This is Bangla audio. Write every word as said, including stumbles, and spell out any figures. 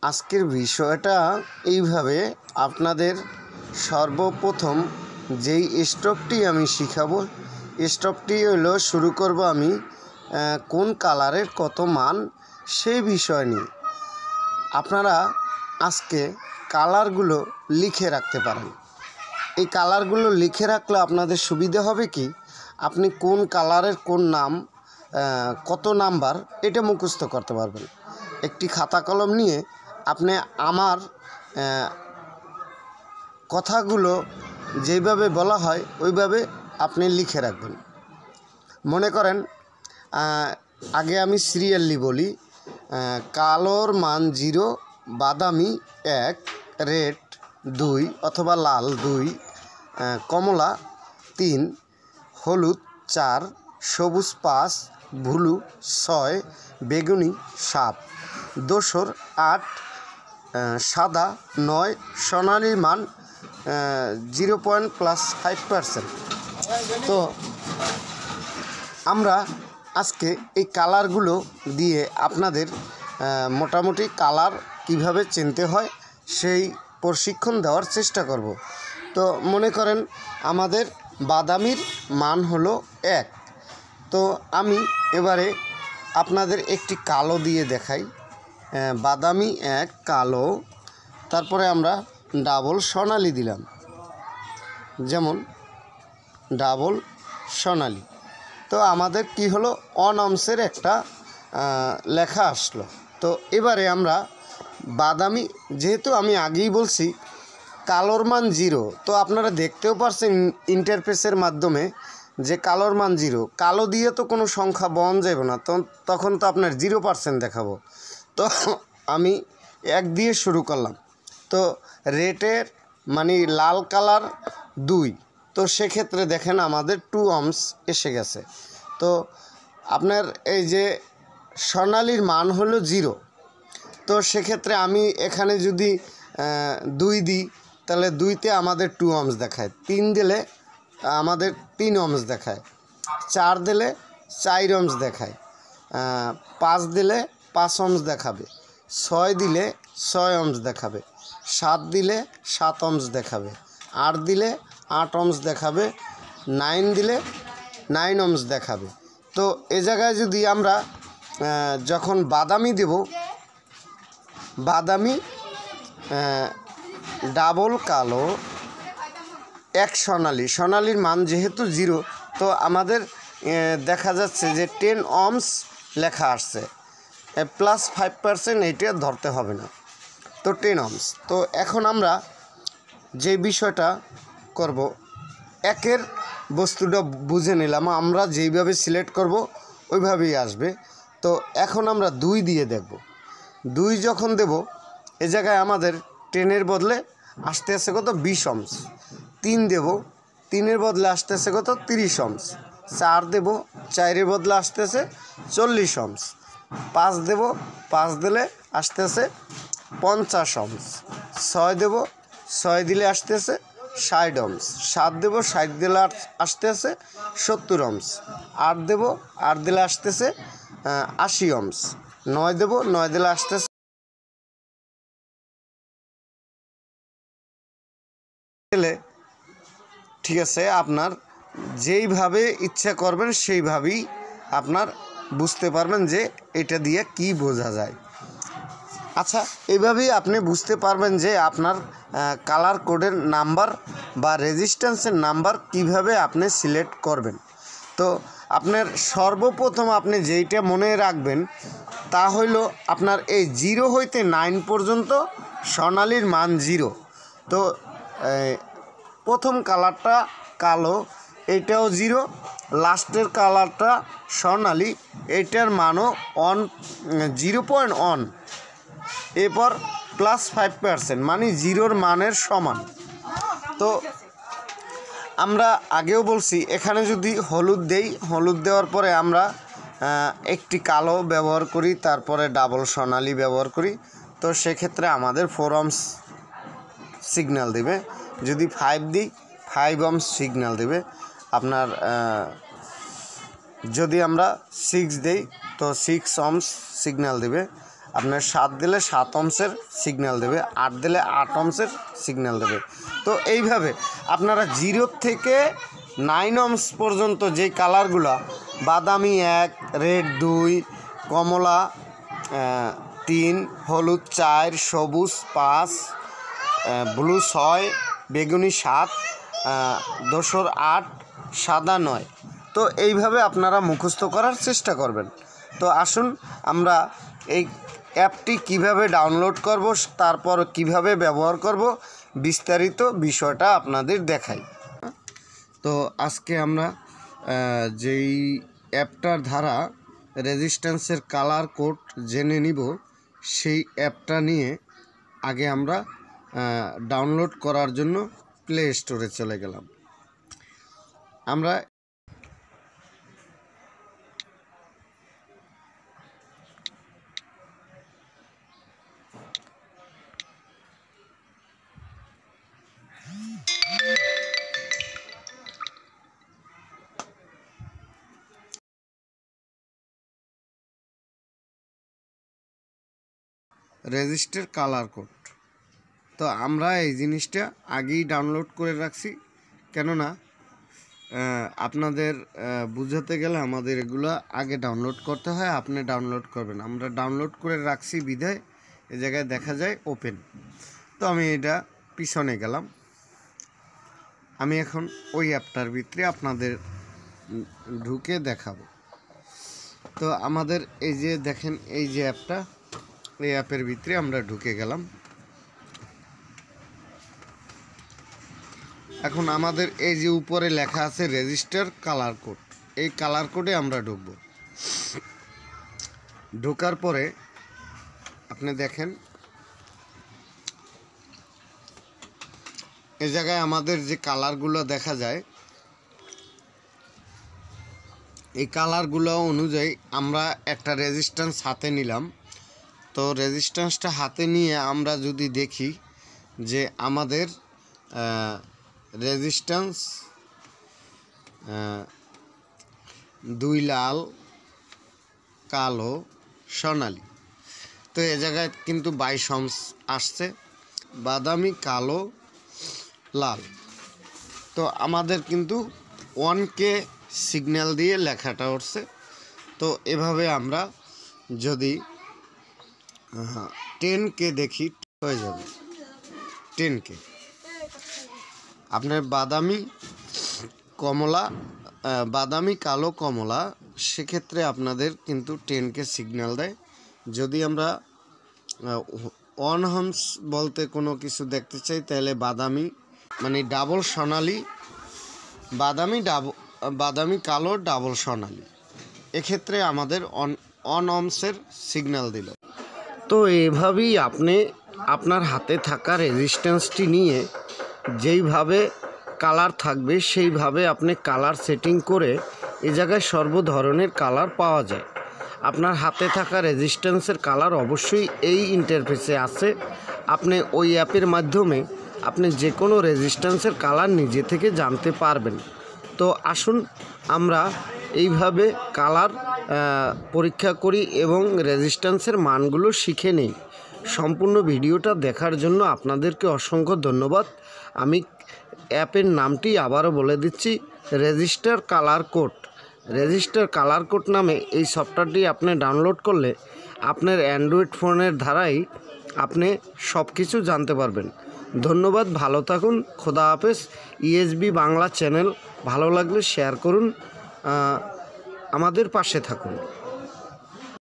আজকের বিষয়টা এইভাবে আপনাদের সর্বপ্রথম যেই স্ট্রোকটি আমি শিখাবো স্ট্রোকটি হলো শুরু করব আমি কোন কালারের কত মান সেই বিষয় নিয়ে। আপনারা আজকে কালারগুলো লিখে রাখতে পারেন। এই কালারগুলো লিখে রাখলে আপনাদের সুবিধা হবে কি, আপনি কোন কালারের কোন নাম কত নাম্বার এটা মুখস্থ করতে পারবেন। একটি খাতা কলম নিয়ে আপনি আমার কথাগুলো যেভাবে বলা হয় ওইভাবে আপনি লিখে রাখবেন। মনে করেন আগে আমি সিরিয়ালি বলি, কালোর মান জিরো, বাদামি এক, রেড দুই অথবা লাল দুই, কমলা তিন, হলুদ চার, সবুজ পাঁচ, ব্লু ছয়, বেগুনি সাত, দোসর আট, সাদা নয়, সোনালির মান zero point plus five percent. তো আমরা আজকে এই কালারগুলো দিয়ে আপনাদের মোটামুটি কালার কিভাবে চিনতে হয় সেই প্রশিক্ষণ দেওয়ার চেষ্টা করব। তো মনে করেন আমাদের বাদামির মান হলো এক। তো আমি এবারে আপনাদের একটি কালো দিয়ে দেখাই। বাদামি এক, কালো, তারপরে আমরা ডাবল সোনালি দিলাম, যেমন ডাবল সোনালি। তো আমাদের কি হলো, অন অংশের একটা লেখা আসলো। তো এবারে আমরা বাদামি, যেহেতু আমি আগেই বলছি কালোর মান জিরো, তো আপনারা দেখতেও পারছেন ইন্টারফেসের মাধ্যমে যে কালোর মান জিরো। কালো দিয়ে তো কোনো সংখ্যা বহন যাবে না, তো তখন তো আপনার জিরো পার্সেন্ট দেখাবো। তো আমি এক দিয়ে শুরু করলাম। তো রেডের মানে লাল কালার দুই, তো সেক্ষেত্রে দেখেন আমাদের টু অমস এসে গেছে। তো আপনার এই যে সোনালির মান হলো জিরো, তো সেক্ষেত্রে আমি এখানে যদি দুই দিই তাহলে দুইতে আমাদের টু অমস দেখায়, তিন দিলে আমাদের তিন অমস দেখায়, চার দিলে চার অমস দেখায়, পাঁচ দিলে পাঁচ অমস দেখাবে, ছয় দিলে ছয় অমস দেখাবে, সাত দিলে সাত অমস দেখাবে, আট দিলে আট অমস দেখাবে, নাইন দিলে নাইন অমস দেখাবে। তো এ জায়গায় যদি আমরা যখন বাদামি দেব, বাদামি ডাবল কালো এক সোনালি, সোনালির মান যেহেতু জিরো, তো আমাদের দেখা যাচ্ছে যে টেন অমস লেখা আসছে, প্লাস ফাইভ পার্সেন্ট এইটা ধরতে হবে না, তো টেন অমস। তো এখন আমরা যে বিষয়টা করব, একের বস্তুটা বুঝে নিলাম, আমরা যেইভাবে সিলেক্ট করব ওইভাবেই আসবে। তো এখন আমরা দুই দিয়ে দেখব। দুই যখন দেব, এ জায়গায় আমাদের টেনের বদলে আসতে আসে কত বিশ অমস। তিন দেব, তিনের বদলে আসতেছে কত তিরিশ অমস। চার দেব, চারের বদলে আসতেছে চল্লিশ অমস। পাঁচ দেব, পাঁচ দিলে আসতেছে পঞ্চাশ অমস। ছয় দেব, ছয় দিলে আসতেছে ষাট অমস। সাত দেব, ষাট দিলে আসতেছে সত্তর অমস। আট দেব, আট দিলে আসতেছে আশি অমস। নয় দেব, নয় দিলে আসতেছে ঠিক আছে। আপনার যেইভাবে ইচ্ছা করবেন সেইভাবেই আপনার বুঝতে পারবেন যে এটা দিয়ে কি বোঝা যায়। আচ্ছা, এইভাবেই আপনি বুঝতে পারবেন যে আপনার কালার কোডের নাম্বার বা রেজিস্ট্যান্সের নাম্বার কিভাবে আপনি সিলেক্ট করবেন। তো আপনার সর্বপ্রথম আপনি যেইটা মনে রাখবেন তা হইল আপনার এই জিরো হইতে নাইন পর্যন্ত সোনালির মান জিরো। তো প্রথম কালারটা কালো, এইটাও জিরো, লাস্টের কালারটা সোনালি, এইটার মানও অন জিরো পয়েন্ট অন, এরপর প্লাস ফাইভ পার্সেন্ট মানে জিরোর মানের সমান। তো আমরা আগেও বলছি এখানে যদি হলুদ দেই, হলুদ দেওয়ার পরে আমরা একটি কালো ব্যবহার করি, তারপরে ডাবল সোনালি ব্যবহার করি, তো সেক্ষেত্রে আমাদের ফোর অমস সিগন্যাল দেবে। যদি ফাইভ দিই ফাইভ অমস সিগন্যাল দেবে আপনার। যদি আমরা সিক্স দেই তো সিক্স অমস সিগন্যাল দেবে। আপনার সাত দিলে সাত অংশের সিগন্যাল দেবে, আট দিলে আট অংশের সিগন্যাল দেবে। তো এইভাবে আপনারা জিরো থেকে নাইন অংশ পর্যন্ত যেই কালারগুলো বাদামি এক, রেড দুই, কমলা তিন, হলুদ চার, সবুজ পাঁচ, ব্লু ছয়, বেগুনি সাত, দোসর আট, সাদা নয়। তো এইভাবে আপনারা মুখস্থ করার চেষ্টা করবেন। তো আসুন আমরা এই অ্যাপটি কিভাবে ডাউনলোড করব, তারপর কিভাবে ব্যবহার করব, বিস্তারিত বিষয়টা আপনাদের দেখাই। তো আজকে আমরা যেই অ্যাপটার দ্বারা রেজিস্ট্যান্সের কালার কোড জেনে নিব, সেই অ্যাপটা নিয়ে আগে আমরা ডাউনলোড করার জন্য প্লে স্টোরে চলে গেলাম। আমরা রেজিস্টার কালার কোড, তো আমরা এই জিনিসটা আগেই ডাউনলোড করে রাখছি, কেননা আপনাদের বুঝাতে গেলে আমাদের এগুলো আগে ডাউনলোড করতে হয়। আপনি ডাউনলোড করবেন, আমরা ডাউনলোড করে রাখছি বিধায় এই জায়গায় দেখা যায় ওপেন। তো আমি এটা পিছনে গেলাম, আমি এখন ওই অ্যাপটার ভিতরে আপনাদের ঢুকে দেখাবো। তো আমাদের এই যে দেখেন এই যে অ্যাপটা, এই অ্যাপের ভিতরে আমরা ঢুকে গেলাম। এখন আমাদের এই যে উপরে লেখা আছে রেজিস্টার কালার কোড, এই কালার কোডে আমরা ঢুকবো। ঢোকার পরে আপনি দেখেন এই জায়গায় আমাদের যে কালারগুলো দেখা যায়, এই কালারগুলো অনুযায়ী আমরা একটা রেজিস্ট্যান্স হাতে নিলাম। তো রেজিস্ট্যান্সটা হাতে নিয়ে আমরা যদি দেখি যে আমাদের রেজিস্ট্যান্স দুই লাল, কালো, সোনালি। তো এ জায়গায় কিন্তু বাইশ অংশ আসছে, বাদামি, কালো, লাল। তো আমাদের কিন্তু ওয়ান কে সিগন্যাল দিয়ে লেখাটা উঠছে। তো এভাবে আমরা যদি টেন কে দেখি হয়ে যাবে টেন কে। আপনার বাদামি, কমলা, বাদামি, কালো, কমলা, সেক্ষেত্রে আপনাদের কিন্তু টেন কে সিগন্যাল দেয়। যদি আমরা ওয়ান হামস বলতে কোনো কিছু দেখতে চাই, তাহলে বাদামি মানে ডাবল সোনালি, বাদামি ডাবল বাদামি কালো ডাবল সোনালি, এক্ষেত্রে আমাদের অন অন অমসের সিগন্যাল দিল। তো এভাবেই আপনি আপনার হাতে থাকা রেজিস্ট্যান্সটি নিয়ে যেইভাবে কালার থাকবে সেইভাবে আপনি কালার সেটিং করে এ জায়গায় সর্ব ধরনের কালার পাওয়া যায়। আপনার হাতে থাকা রেজিস্ট্যান্সের কালার অবশ্যই এই ইন্টারফেসে আছে। আপনি ওই অ্যাপের মাধ্যমে আপনি যে কোনো রেজিস্ট্যান্সের কালার নিজে থেকে জানতে পারবেন। তো আসুন আমরা এইভাবে কালার পরীক্ষা করি এবং রেজিস্ট্যান্সের মানগুলো শিখে নেই। সম্পূর্ণ ভিডিওটা দেখার জন্য আপনাদেরকে অসংখ্য ধন্যবাদ। আমি অ্যাপের নামটি আবারও বলে দিচ্ছি, register colour code. Register colour code নামে এই সফটওয়্যারটি আপনি ডাউনলোড করলে আপনার অ্যান্ড্রয়েড ফোনের দ্বারাই আপনি সব কিছু জানতে পারবেন। ধন্যবাদ, ভালো থাকুন, খোদা হাফেজ। ইএসবি বাংলা চ্যানেল ভালো লাগলে শেয়ার করুন, আমাদের পাশে থাকুন।